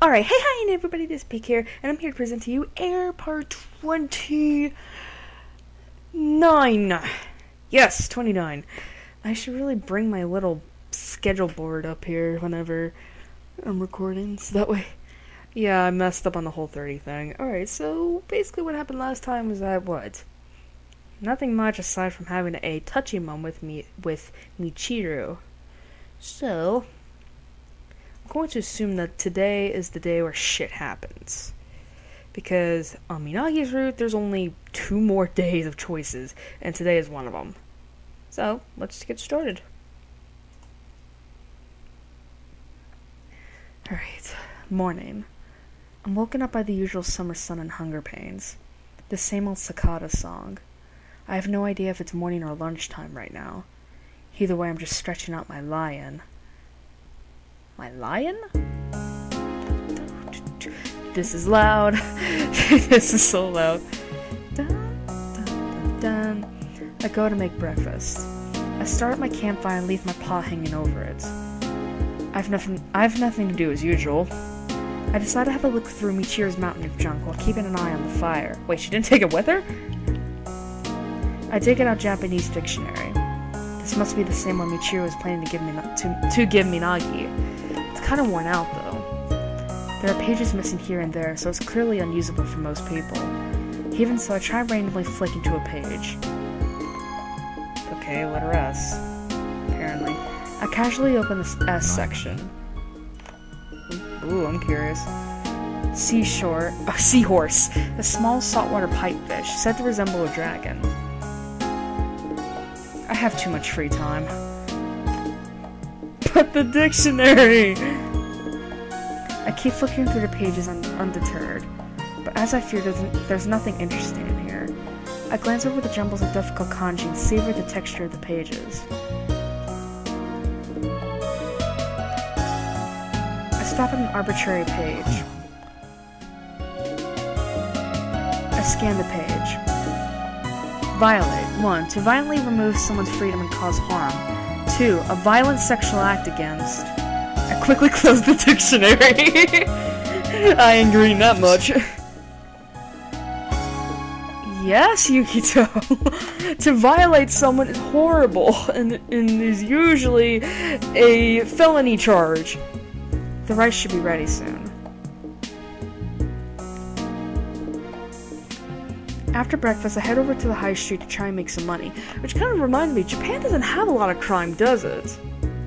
Alright, hey hi everybody, this is Pika here, and I'm here to present to you Air Part 29. Yes, 29. I should really bring my little schedule board up here whenever I'm recording, so that way... Yeah, I messed up on the whole 30 thing. Alright, so basically what happened last time was that, what? Nothing much aside from having a touchy moment with Michiru. So... I'm going to assume that today is the day where shit happens. Because on Minagi's route, there's only 2 more days of choices, and today is one of them. So, let's get started. Alright, morning. I'm woken up by the usual summer sun and hunger pains. The same old cicada song. I have no idea if it's morning or lunchtime right now. Either way, I'm just stretching out my lion. My lion? This is loud. This is so loud. Dun, dun, dun, dun. I go to make breakfast. I start at my campfire and leave my paw hanging over it. I have nothing to do as usual. I decide to have a look through Michiru's mountain of junk while keeping an eye on the fire. Wait, she didn't take it with her? I dig out Japanese dictionary. This must be the same one Michiru was planning to give me Nagi. It's kind of worn out, though. There are pages missing here and there, so it's clearly unusable for most people. Even so, I try randomly flicking to a page. Okay, letter S. Apparently. I casually open the S section. Ooh, I'm curious. Seahorse. A small saltwater pipefish, said to resemble a dragon. I have too much free time. But the dictionary! I keep flicking through the pages undeterred, but as I feared, there's nothing interesting in here. I glance over the jumbles of difficult kanji and savor the texture of the pages. I stop at an arbitrary page. I scan the page. Violate. 1. To violently remove someone's freedom and cause harm. 2. A violent sexual act against. I quickly close the dictionary. I ain't reading that much. Yes, Yukito. To violate someone is horrible and is usually a felony charge. The rice should be ready soon. After breakfast, I head over to the high street to try and make some money, which kind of reminds me, Japan doesn't have a lot of crime, does it?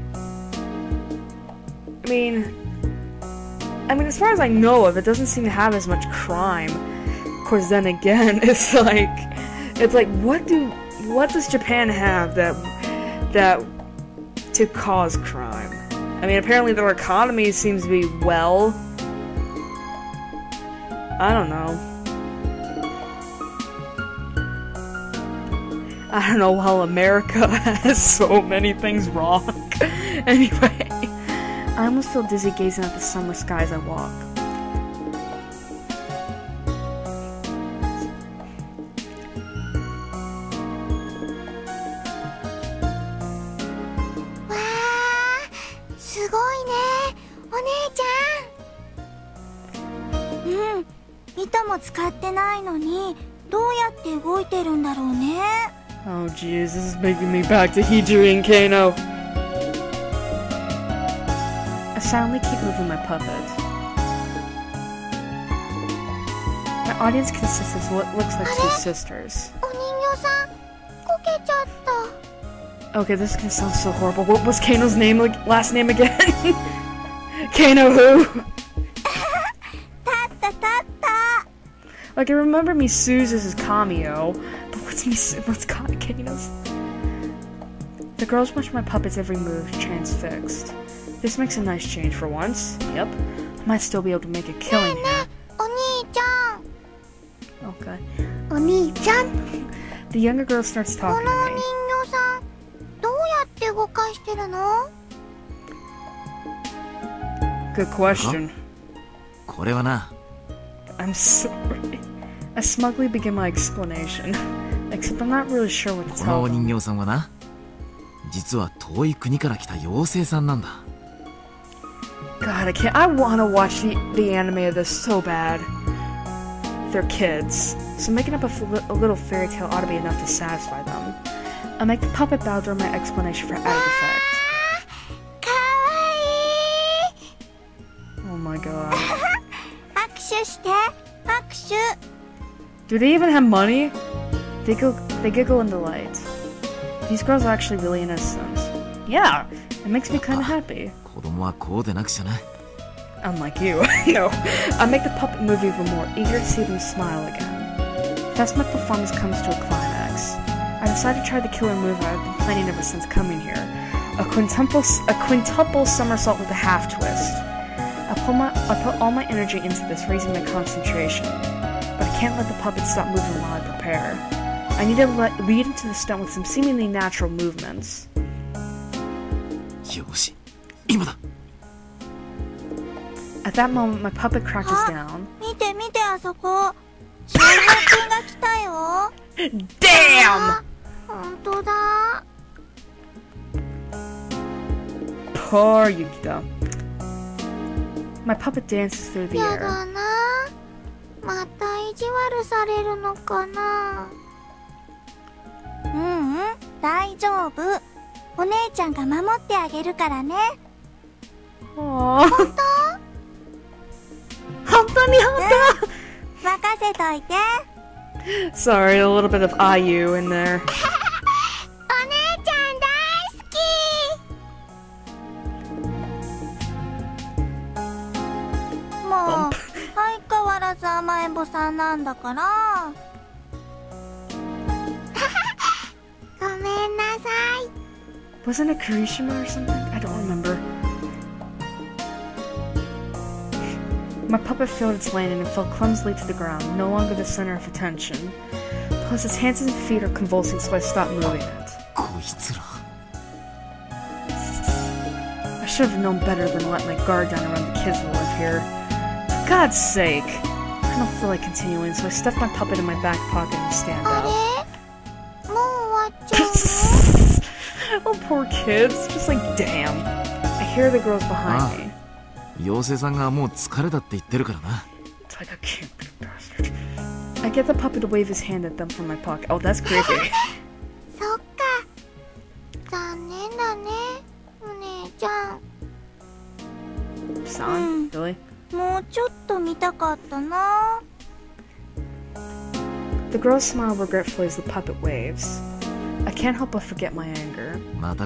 I mean, as far as I know of, it doesn't seem to have as much crime. Of course, then again, it's like, what does Japan have that to cause crime? I mean, apparently their economy seems to be well. I don't know. I don't know, while America has so many things wrong. Anyway, I almost feel dizzy gazing at the summer sky as I walk. Wow, すごいね、お姉ちゃん。糸も使ってないのに、どうやって動いてるんだろうね。 Oh jeez, this is making me back to Hijiri and Kano. I silently keep moving my puppet. My audience consists of what looks like 2 sisters. Okay, this is gonna sound so horrible. What was Kano's name, last name again? Kano who? Like, I remember Misuzu's as Kamio, but what's Kano's? The girls watch my puppet's every move, transfixed. This makes a nice change for once. Yep. I might still be able to make a killing here. Okay. The younger girl starts talking to me. Good question. I'm sorry. I smugly begin my explanation, except I'm not really sure what to tell them. God, I can't. I want to watch the anime of this so bad. They're kids, so making up a little fairy tale ought to be enough to satisfy them. I'll make the puppet bow during my explanation for added effect. Oh my god. Do they even have money? They giggle in delight. These girls are actually really innocent. Yeah, it makes me kind of happy. Unlike you. No. I make the puppet move even more, eager to see them smile again. Thus my performance comes to a climax. I decide to try the killer move I've been planning ever since coming here. A quintuple somersault with a half twist. I put all my energy into this, raising my concentration. But I can't let the puppet stop moving while I prepare. I need to lead into the stunt with some seemingly natural movements. At that moment, my puppet crouches down. Damn! Poor Yukita. My puppet dances through the air. Sorry, a little bit of IU in there. Wasn't it Kirishima or something? I don't remember. My puppet failed its landing and fell clumsily to the ground, no longer the center of attention. Plus, its hands and feet are convulsing, so I stopped moving it. I should have known better than to let my guard down around the kids that live here. For God's sake! I don't feel like continuing, so I stuffed my puppet in my back pocket and stand up. Oh, poor kids. Just like, damn. I hear the girls behind me. It's like a cute bastard. I get the puppet to wave his hand at them from my pocket. Oh, that's creepy. Son? Really? The girls smile regretfully as the puppet waves. I can't help but forget my anger.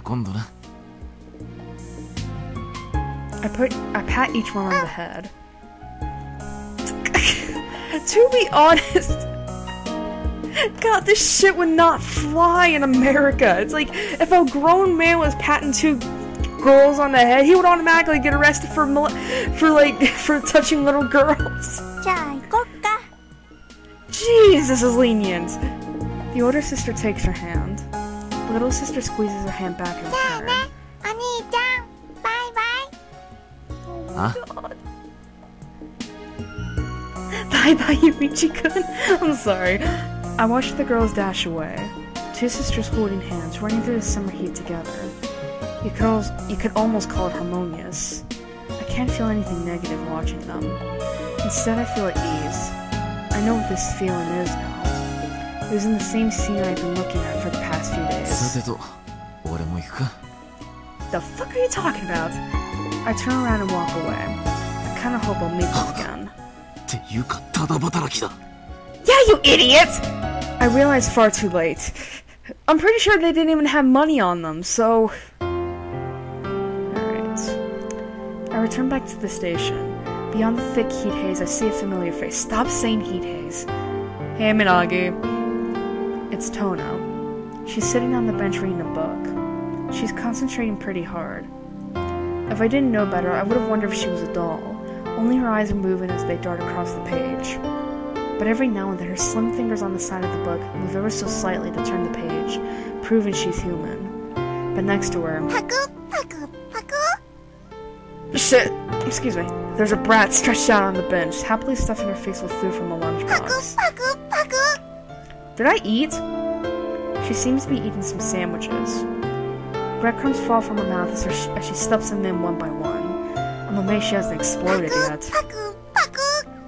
I pat each one on the head. To be honest, God, this shit would not fly in America. It's like, if a grown man was patting two girls on the head, he would automatically get arrested for touching little girls. Jeez, this is lenient. The older sister takes her hand. The little sister squeezes her hand back in return. Oh my god. Bye-bye, Yuichi-kun. I'm sorry. I watched the girls dash away. Two sisters holding hands, running through the summer heat together. You could almost call it harmonious. I can't feel anything negative watching them. Instead, I feel at ease. I know what this feeling is now. It was in the same scene I've been looking at for the past few days. The fuck are you talking about? I turn around and walk away. I kinda hope I'll meet them again. Yeah, you idiot! I realized far too late. I'm pretty sure they didn't even have money on them, so... Alright. I return back to the station. Beyond the thick heat haze, I see a familiar face. Stop saying heat haze. Hey, Minagi. It's Tono. She's sitting on the bench reading a book. She's concentrating pretty hard. If I didn't know better, I would have wondered if she was a doll. Only her eyes are moving as they dart across the page. But every now and then, her slim fingers on the side of the book move ever so slightly to turn the page, proving she's human. But next to her... Shit! Excuse me. There's a brat stretched out on the bench, happily stuffing her face with food from a lunchbox. Did I eat? She seems to be eating some sandwiches. Breadcrumbs fall from her mouth as she stuffs them in one by one. I'm Well, maybe she hasn't パ exploded ク yet. パクパク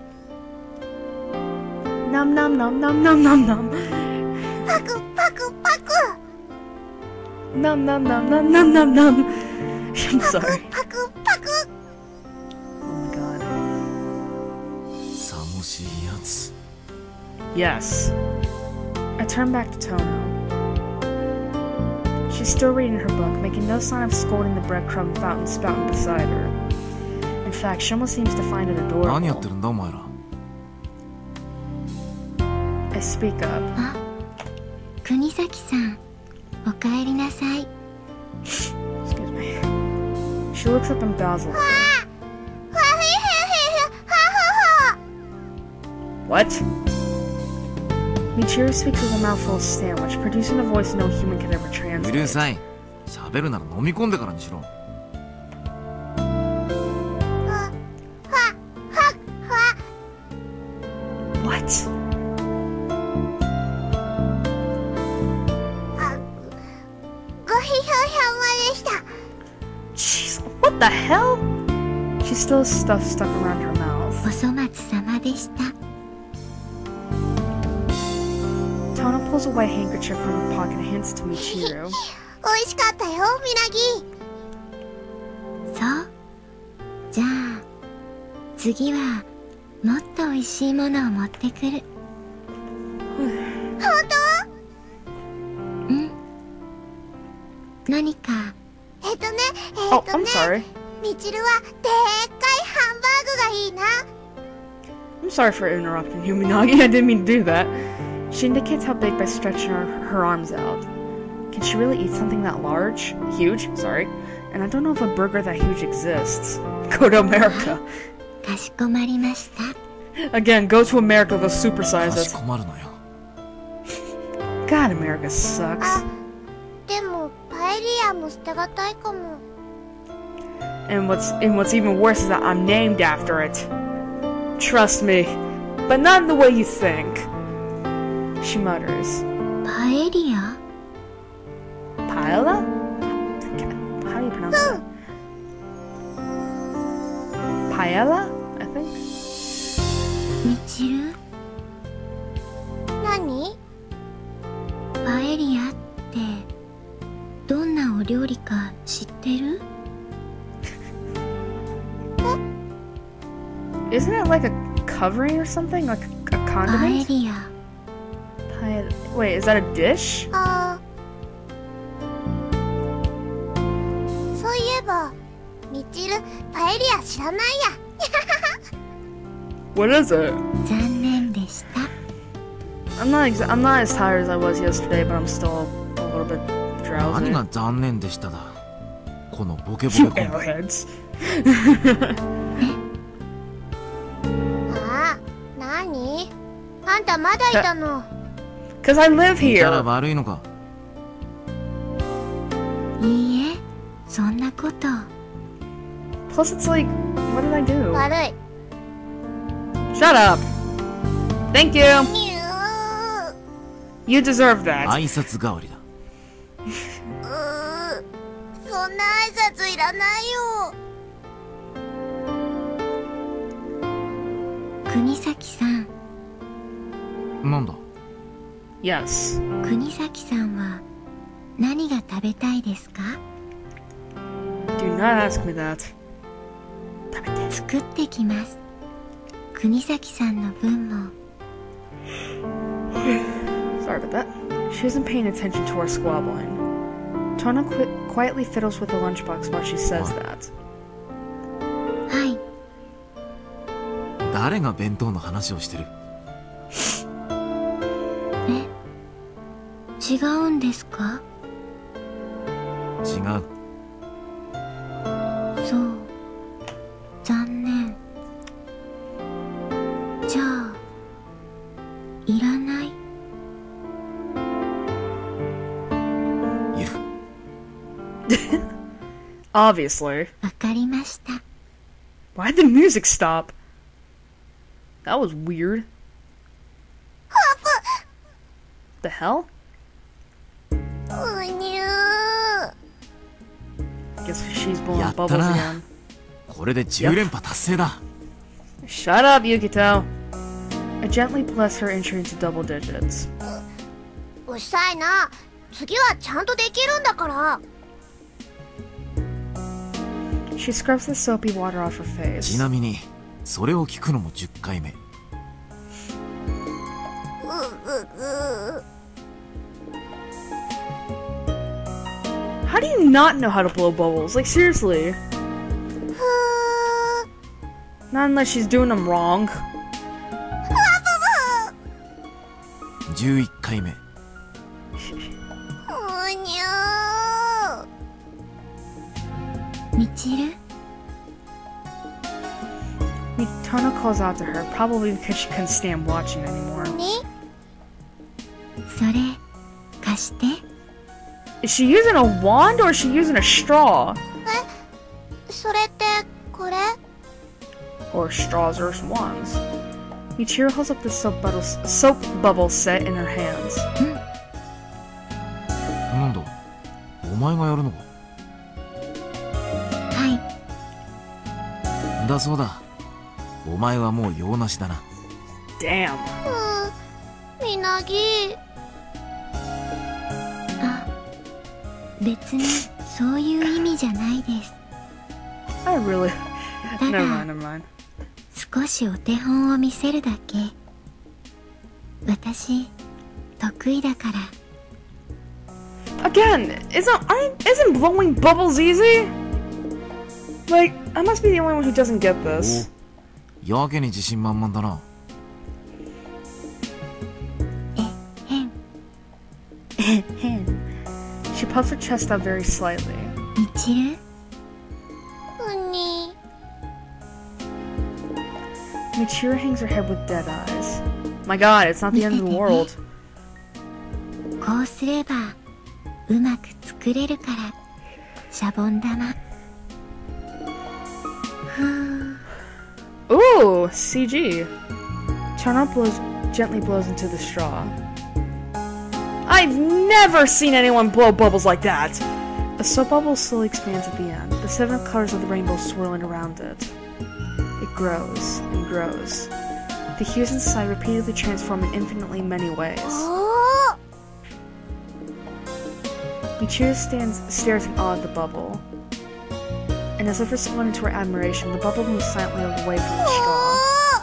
Nom nom nom nom nom nom nom. パクパクパク Nom nom nom nom nom nom nom. I'm パク sorry. パクパク Oh my god. さもしいやつ。 Yes. I turn back to Tono. She's still reading her book, making no sign of scolding the breadcrumb fountain spouting beside her. In fact, she almost seems to find it 何やって adorable. るんだお前ら。 I speak up. あ、国崎さん、おかえりなさい。 Excuse me. She looks up and bows a little. わへへへへ、ははは。 What? Michiru speaks with a mouthful of sandwich, producing a voice no human could ever うる translate. さい。喋るなら飲み込んでからにしろ。 ははは。 What? あ、ごひひょひょまでした。 Jeez, what the hell? She still has stuff stuck around her mouth. お粗末様でした。 Tona pulls a white handkerchief from her pocket and hands it to Michiru. おいしかったよ、みなぎ。そう。じゃあ、次はもっと美味しいものを持ってくる。本当？うん。何か。 Oh, I'm sorry. みちるはでっかいハンバーグがいいな。 I'm sorry for interrupting you, Minagi. I didn't mean to do that. She indicates how big by stretching her arms out. Can she really eat something that large? Huge? Sorry. And I don't know if a burger that huge exists. Go to America. かしこまりました。 Again, go to America, they'll supersize かし it. こまるなよ。 God, America sucks. でもパエリアも捨てがたいかも。 And what's even worse is that I'm named after it. Trust me. But not in the way you think. She mutters. パエリア？ Paella? How do you pronounce that? Paella? I think? みちる？何？パエリアってどんなお料理か知ってる？ Isn't it like a covering or something? Like a パエ condiment? リア。 Wait, is that a dish? ああ。そういえば、みちるパエリア知らないや。 What is it? 残念でした。 I'm not as tired as I was yesterday, but I'm still a little bit 何 drowsy. が残念でしただ。このボケボ You ケコンビ。 airheads. ああ、なに？あんたまだいたの。 Cause I live いたら here. 悪いのか。 いいえ、そんなこと。 Plus, it's like, what did I do? 悪い。 Shut up. Thank you. にゅー。 You deserve that. 挨拶代わりだ。 そんな挨拶いらないよ。国崎さん、 なんだ。 Yes. 国崎さんは何が食べたいですか？ Do not ask me that. 作ってきます。国崎さんの分も。 Sorry about that. She isn't paying attention to our squabbling. Tona quietly fiddles with the lunchbox while she says that. はい。 誰が弁当の話をしてる。 え、違うんですか？ 違う。 そう。残念。じゃあ、いらない。 いる。 Obviously. わかりました。 Why'd the music stop? That was weird. The hell? うにゅー。 Guess she's blowing やった bubbles な。 again. これで10連覇達成だ。 Shut up, Yukito. I gently bless her entry into double digits. うるさいな。次はちゃんとできるんだから。 She scrubs the soapy water off her face. ちなみにそれを聞くのも10回目。 How do you not know how to blow bubbles? Like, seriously. Not unless she's doing them wrong. 11回目。 みちる Mitona calls out to her, probably because she couldn't stand watching anymore. ねそれ貸して Is she using a wand or is she using a straw? それってこれ Or straws or wands. Michiru holds up the soap bubble set in her hands. なんだ、お前がやるのか。 はいだそうだ。お前はもう用なしだな。 Damn. みなぎあ別にそういう意味じゃないです I really... た Never だ mind, never mind. 少しお手本を見せるだけ私得意だから Again, isn't blowing bubbles easy? Like, I must be the only one who doesn't get this. お、やけに自信満々だな。 She puffs her chest out very slightly. みちるに Michiru hangs her head with dead eyes. My god, it's not the end of the world. こうすればうまく作れるからシャボン玉 Ooh, CG. Chana gently blows into the straw. I've never seen anyone blow bubbles like that! A soap bubble slowly expands at the end, the 7 colors of the rainbow swirling around it. It grows and grows. The hues inside repeatedly transform in infinitely many ways. お Michiru stares in awe at the bubble. And as if responding to her admiration, the bubble moves silently away from the straw.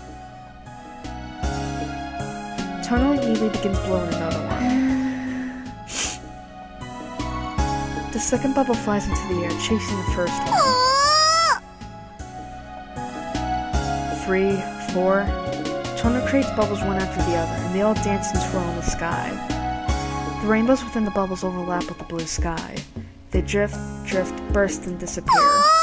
Tono immediately begins blowing another one. The second bubble flies into the air, chasing the first one. 3, 4. Tono creates bubbles one after the other, and they all dance and twirl in the sky. The rainbows within the bubbles overlap with the blue sky. They drift, burst, and disappear.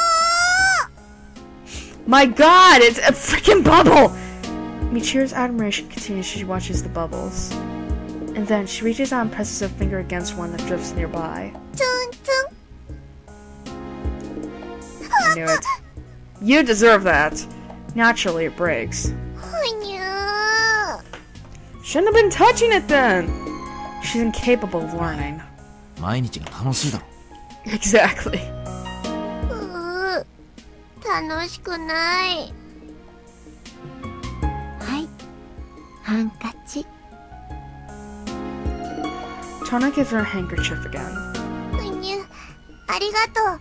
My god, it's a freaking bubble! Michiru's admiration continues as she watches the bubbles. And then she reaches out and presses her finger against one that drifts nearby. ツンツ I knew it. You deserve that. Naturally, it breaks. んふにゃ Shouldn't have been touching it then! She's incapable of learning. 毎日が楽しいだろ。 Exactly. 楽しくないはいハンカチ Tona gives her a handkerchief again. ふにゅありがと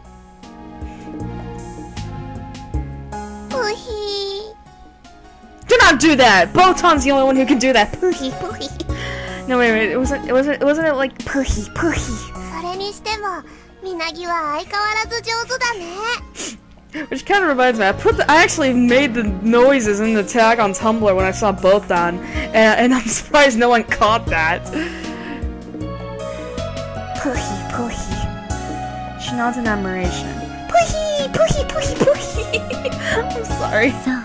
うぷひ Do not do that! Botan's the only one who can do that. ぷひぷひ No, wait. It wasn't it like puhi? それにしてもみなぎは相変わらず上手だね Which kind of reminds me, I actually made the noises in the tag on Tumblr when I saw Botan, and I'm surprised no one caught that. ぷひぷひ She nods in admiration. Puhi! I'm sorry. そう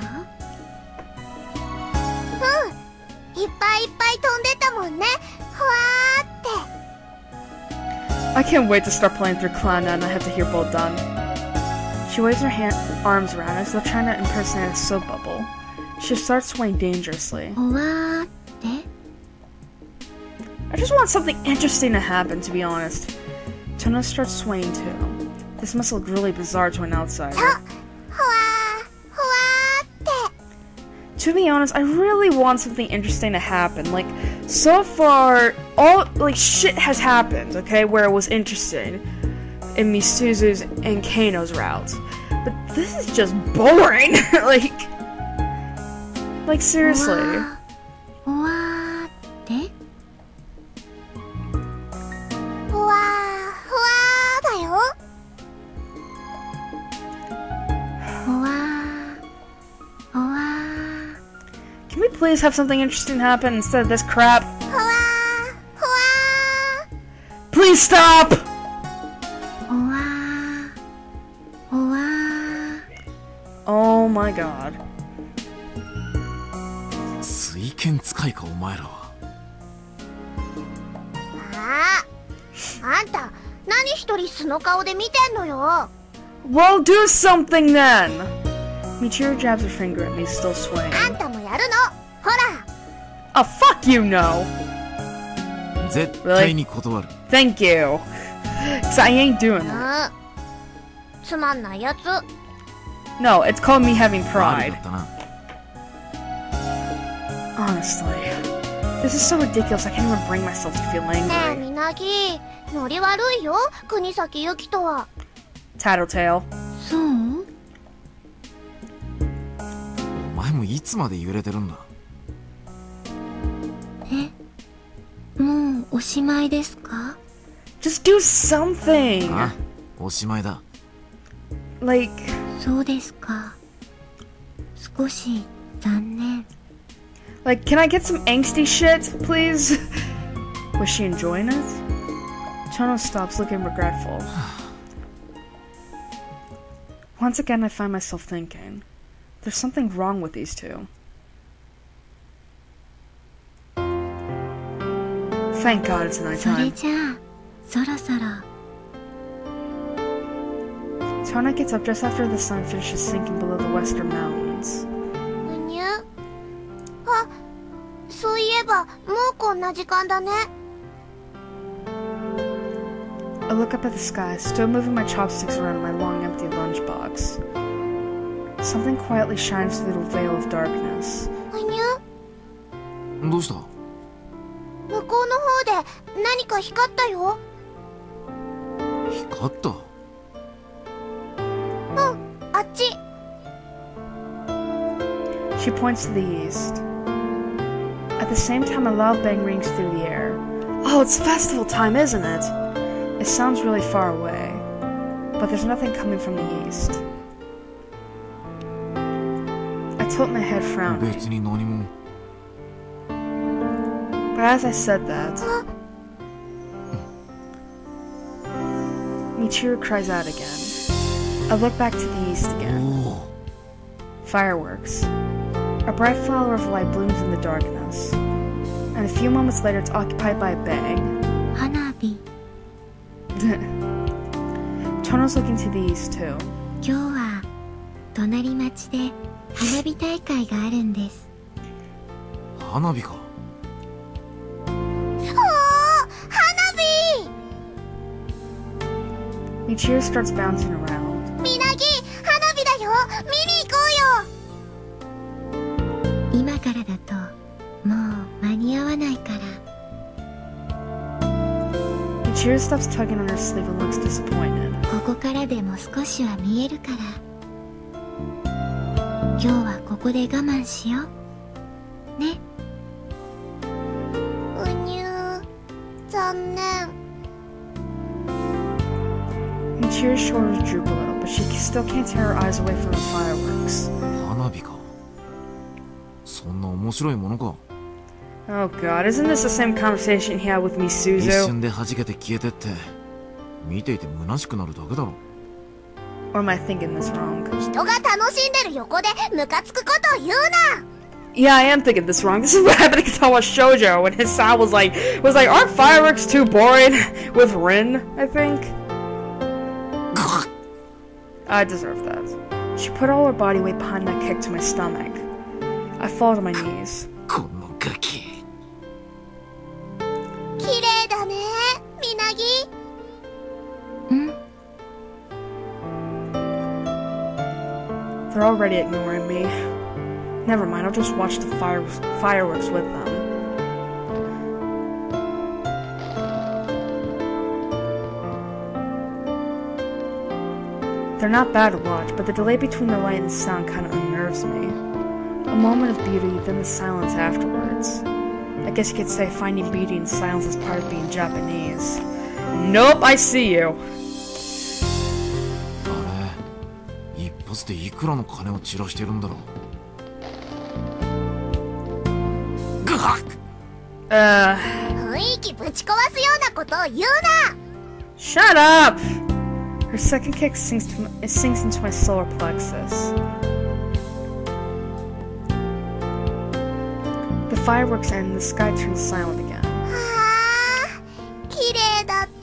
いっぱいいっぱい飛んでたもんねふわーって I can't wait to start playing through Cloud and I have to hear Botan. She waves her arms around as though trying to impersonate a soap bubble. She starts swaying dangerously. ふわーって I just want something interesting to happen, to be honest. Tona starts swaying too. This must look really bizarre to an outsider. は to be honest, I really want something interesting to happen. Like, so far, all, like, shit has happened, okay, where it was interesting in Misuzu's and Kano's route. But this is just boring. like, seriously. ふわーってふわーだよ。 ふわーふわー Can we please have something interesting happen instead of this crap? ふわー。 Please stop! ふわーふわー Oh my god. 水剣使いかお前らは。 あんた、何一人素の顔で見てんのよ。 Well, do something then! Michiru jabs her finger at me, still swaying. あんたもやるの。ほら。 Oh, fuck you, no! 絶対に断る。 Thank you. Cause I ain't doing that. つまんないやつ。 No, it's called me having 悪 pride. だったな。 Honestly. This is so ridiculous, I can't even bring myself to feel ねえ、 angry. みなぎ。ノリ悪いよ。国崎ゆきとは。 Tattletale. そうお前もいつまで揺れてるんだ。 もうおしまいですか Just do something! あ、おしまいだ。 Like, そうですか少し残念 can I get some angsty shit, please? Was she enjoying it? Chono stops, looking regretful. Once again, I find myself thinking, there's something wrong with these two. Thank God it's それ nighttime. じゃあそろそろ Tona gets up just after the sun finishes sinking below the western mountains. うにゅ。あ、そういえば、もうこんな時間だね。 I look up at the sky, still moving my chopsticks around in my long empty lunchbox. Something quietly shines through the veil of darkness. うにゅ。 どうした？ 向こうの方で何か光ったよ。 光った？ あっち。 She points to the east. At the same time, a loud bang rings through the air. Oh, it's festival time, isn't it? It sounds really far away, but there's nothing coming from the east. I tilt my head, frowning. 別に何も。 But as I said that, Michiru cries out again. I look back to the east お again. お。 Fireworks. A bright flower of light blooms in the darkness. And a few moments later, it's occupied by a bang. 花火 Tono's looking to the east too. 今日は隣町で花火大会があるんです。 花火か。 おー、花火。 Michiru starts bouncing around. みなぎ、花火だよ。見に行こうよ。 今からだともう間に合わないから。 Michiru stops tugging on her sleeve and looks disappointed. ここからでも少しは見えるから。今日はここで我慢しよう。ね。 うにゅ。残念。 Michiru's shoulders droop a little, but she still can't tear her eyes away from the fireworks. 花火か。そんな面白いものか。 Oh god, isn't this the same conversation he had with 一 Misuzu? 瞬で弾けて消えてって、見ていて虚しくなるだけだろ。 Or am I thinking this wrong? 人が楽しんでる横でムカつくことを言うな。 Yeah, I am thinking this wrong. This is what happened to Katawa Shoujo when his style was like, aren't fireworks too boring? With Rin, I think. I deserve that. She put all her body weight behind that kick to my stomach. I fall to my knees. このガキ。 綺麗だね、みなぎ。 うん They're already ignoring me. Never mind, I'll just watch the fireworks with them. They're not bad to watch, but the delay between the light and sound kind of unnerves me. A moment of beauty, then the silence afterwards. I guess you could say finding beauty in silence is part of being Japanese. Nope, I see you. あれ、一発でいくらの金を散らしてるんだろう。ぐはっ。 雰囲気ぶち壊すようなことを言うな。 Shut up! Her second kick sinks into my solar plexus. The fireworks end and the sky turns silent again. はあ、綺麗だった。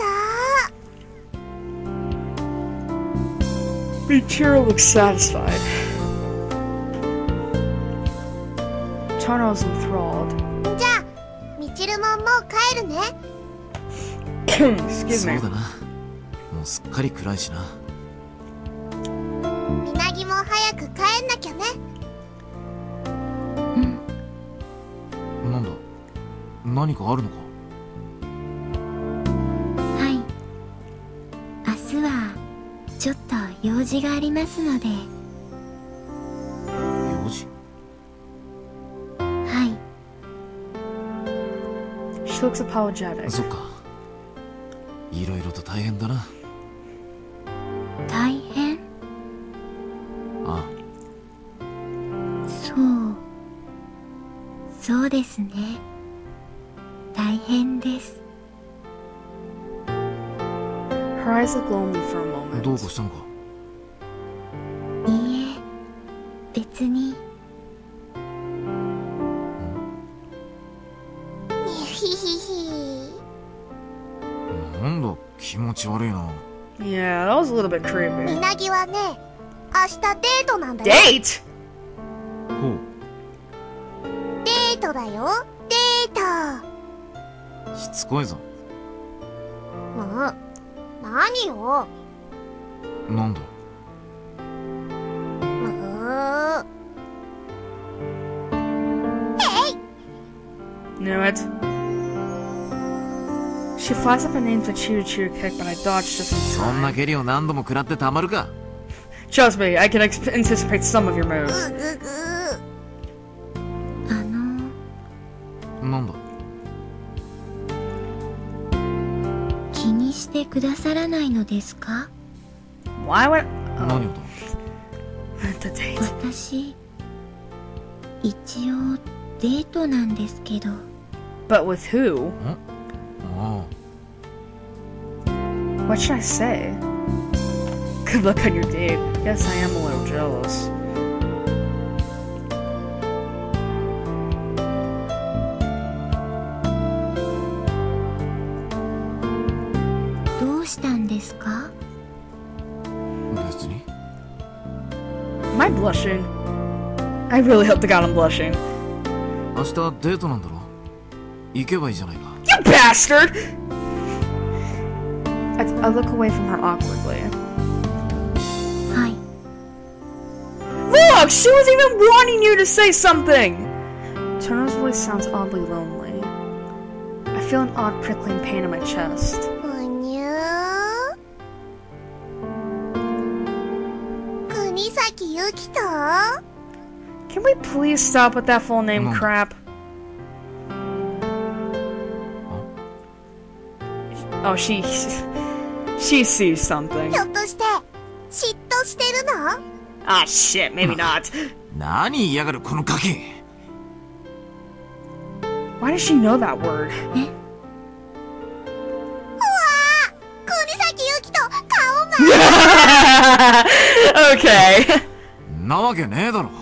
Michiru looks satisfied. Tono's enthralled. じゃあ、みちるももう帰るね。 Excuse そう me. だな。もうすっかり暗いしな。 みなぎも早く帰んなきゃね。 なんだ、何かあるのか。 はい。明日はちょっと用事がありますので。 用事？ はい。 She looks apologetic. そっか。いろいろと大変だな。 大変？ ああ。 そうですね。大変です。 Her eyes look lonely for a moment. どうかしたのか。 いいえ、別に。 ひひひ。 なんだ、気持ち悪いな。 Yeah, that was a little bit み creepy. なぎはね、明日デートなんだよ。 Date? ほう。 デートだよ、デート。 しつこいぞ。 もう、何よ。 なんだ。 Knew it. She flies up and aims a cheer kick, but I dodged just in そんな time. 蹴りを何度も食らってたまるか。 Trust me, I can anticipate some of your moves. ぐぐ。 なんだ。 気にしてくださらないのですか？ Why would... 何をだ。 The date. 私、一応デートなんですけど。 But with who? あ What should I say? Good luck on your date. Yes, I am a little jealous. どうしたんですか？ あ、別に。 Am I blushing? I really hope to God I'm blushing. 明日デートなんだろ。行けばいいじゃないか。 You bastard! I look away from her awkwardly. はい。 Look! She was even wanting you to say something! Tono's voice sounds oddly lonely. I feel an odd prickling pain in my chest. ふにゅー。国崎ゆきと？ Can we please stop with that full name No. crap? Oh, she sees something. ひょっとして嫉妬してるの？ Ah, shit, maybe not. 何言いやがるこのガキ。 Why does she know that word? うわー、国崎ゆきと顔が。 Okay. なわけねえだろ。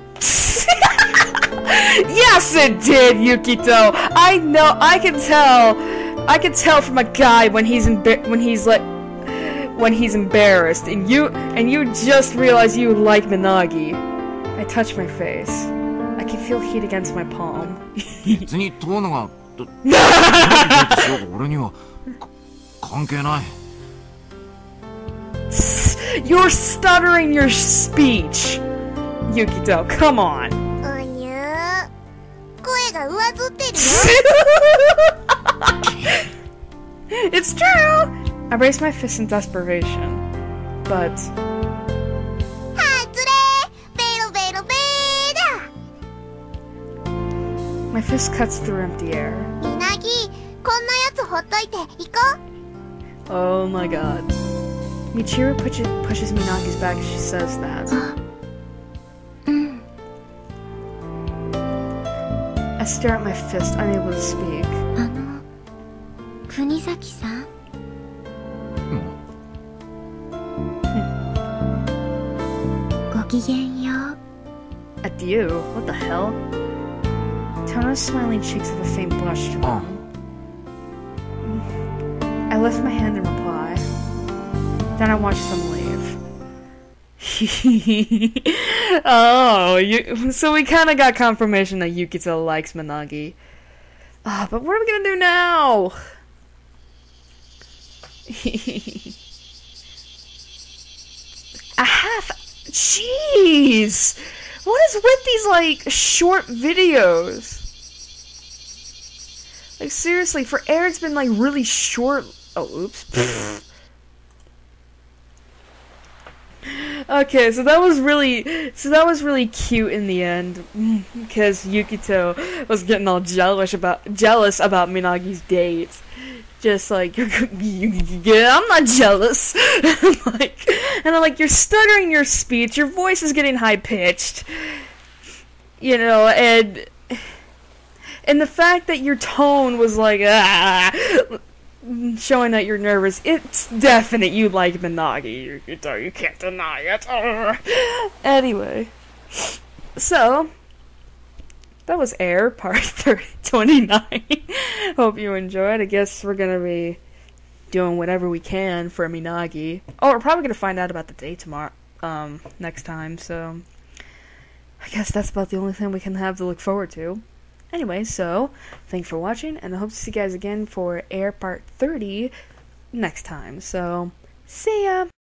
Yes, it did, Yukito. I know. I can tell from a guy when he's embarrassed, and you just realize you like Minagi. I touch my face. I can feel heat against my palm. 別に遠野が俺には関係ない。 You're stuttering your speech, Yukito. Come on. うが上ずってるよ。 It's true! I raised my fist in desperation, but... はつれベロベロベーだ。 My fist cuts through empty air. みなぎ、こんなやつほっといて行こう。 Oh my god. Michiru pushes Minagi's back as she says that. I stare at my fist, unable to speak. 国崎さん、ごきげんよう。 Adieu? What the hell? Tona's smiling cheeks have a faint blush to them. I lift my hand in reply. Then I watch them leave. Oh, so we kind of got confirmation that Yukito likes Minagi. But what are we gonna do now? Jeez! What is with these, like, short videos? Like, seriously, for air it's been, like, really short. Oh, oops. Okay, so that was really cute in the end, because Yukito was getting all jealous about Minagi's date. Just like, yeah, I'm not jealous. And I'm like, you're stuttering your speech, your voice is getting high pitched, you know, and the fact that your tone was like, showing that you're nervous, it's definite you like Minagi. You can't deny it. Anyway, so that was Air Part 29. Hope you enjoyed. I guess we're gonna be doing whatever we can for Minagi. Oh, we're probably gonna find out about the date tomorrow, next time. So I guess that's about the only thing we can have to look forward to. Anyway, so thanks for watching, and I hope to see you guys again for Air Part 30 next time. So, see ya!